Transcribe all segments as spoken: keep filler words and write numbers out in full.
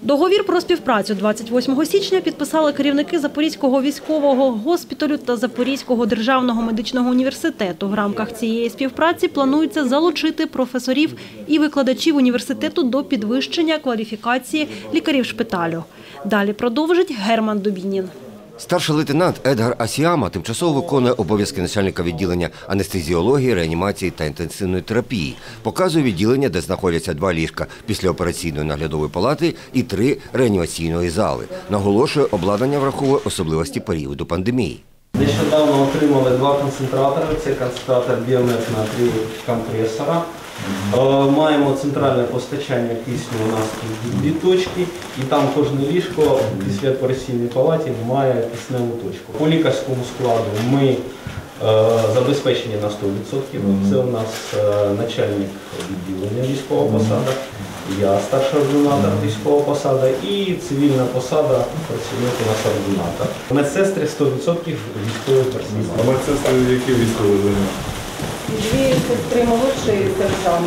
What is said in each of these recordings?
Договір про співпрацю двадцять восьмого січня підписали керівники Запорізького військового госпіталю та Запорізького державного медичного університету. В рамках цієї співпраці планується залучити професорів і викладачів університету до підвищення кваліфікації лікарів шпиталю. Далі продовжить Герман Дубінін. Старший лейтенант Едгар Асіама тимчасово виконує обов'язки начальника відділення анестезіології, реанімації та інтенсивної терапії. Показує відділення, де знаходяться два ліжка післяопераційної наглядової палати і три реанімаційної зали. Наголошує, обладнання враховує особливості періоду пандемії. Нещодавно отримали два концентратори. Це концентратор біомет натрію компресора. Маємо центральне постачання кисню, у нас дві точки, і там кожне ліжко після операційної палаті має кисневу точку. По лікарському складу ми забезпечені на сто відсотків. Це у нас начальник відділення військова посада, я старший ординатор військова посада і цивільна посада працівник у нас ординатор. Медсестри сто відсотків військовий персонал. А медсестри які військові звання? Дві сестри молодші сержант,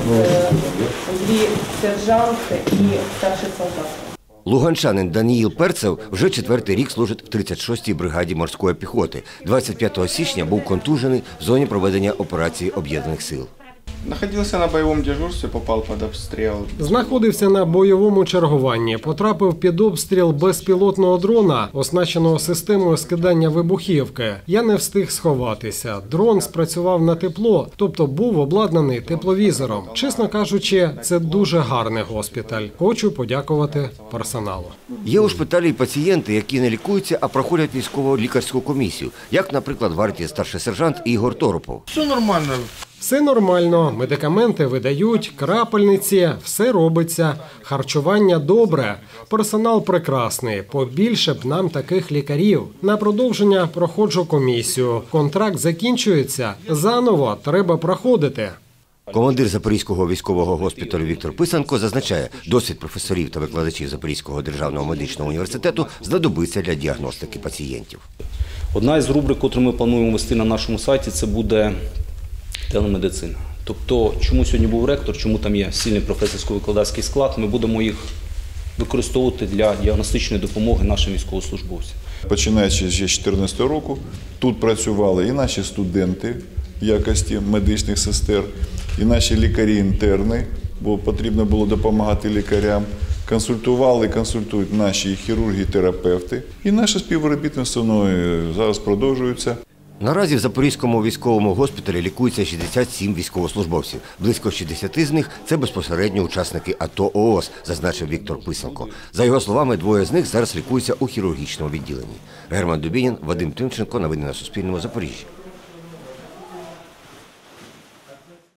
дві сержанти і старший солдат. Луганчанин Даніїл Перцев вже четвертий рік служить в тридцять шостій бригаді морської піхоти. двадцять п'ятого січня був контужений в зоні проведення операції Об'єднаних сил. Знаходився на бойовому дежурстві, попав під обстріл. Знаходився на бойовому чергуванні, потрапив під обстріл безпілотного дрона, оснащеного системою скидання вибухівки. Я не встиг сховатися. Дрон спрацював на тепло, тобто був обладнаний тепловізором. Чесно кажучи, це дуже гарний госпіталь. Хочу подякувати персоналу. Є у шпиталі й пацієнти, які не лікуються, а проходять військово-лікарську комісію, як, наприклад, в арті старший сержант Ігор Торопов. Все нормально. Все нормально, медикаменти видають, крапельниці, все робиться, харчування добре, персонал прекрасний, побільше б нам таких лікарів. На продовження проходжу комісію, контракт закінчується, заново треба проходити. Командир Запорізького військового госпіталю Віктор Писанко зазначає, досвід професорів та викладачів Запорізького державного медичного університету знадобиться для діагностики пацієнтів. Одна із рубрик, яку ми плануємо вести на нашому сайті, це буде телемедицина. Тобто, чому сьогодні був ректор, чому там є сильний професорсько-викладацький склад, ми будемо їх використовувати для діагностичної допомоги нашим військовослужбовцям. Починаючи з дві тисячі чотирнадцятого року, тут працювали і наші студенти в якості медичних сестер, і наші лікарі-інтерни, бо потрібно було допомагати лікарям. Консультували, консультують наші хірурги і терапевти. І наше співробітництво зараз продовжується. Наразі в Запорізькому військовому госпіталі лікується шістдесят сім військовослужбовців. Близько шістдесят з них – це безпосередньо учасники АТО-ООС, зазначив Віктор Писанко. За його словами, двоє з них зараз лікуються у хірургічному відділенні. Герман Дубінін, Вадим Тимченко. Новини на Суспільному. Запоріжжя.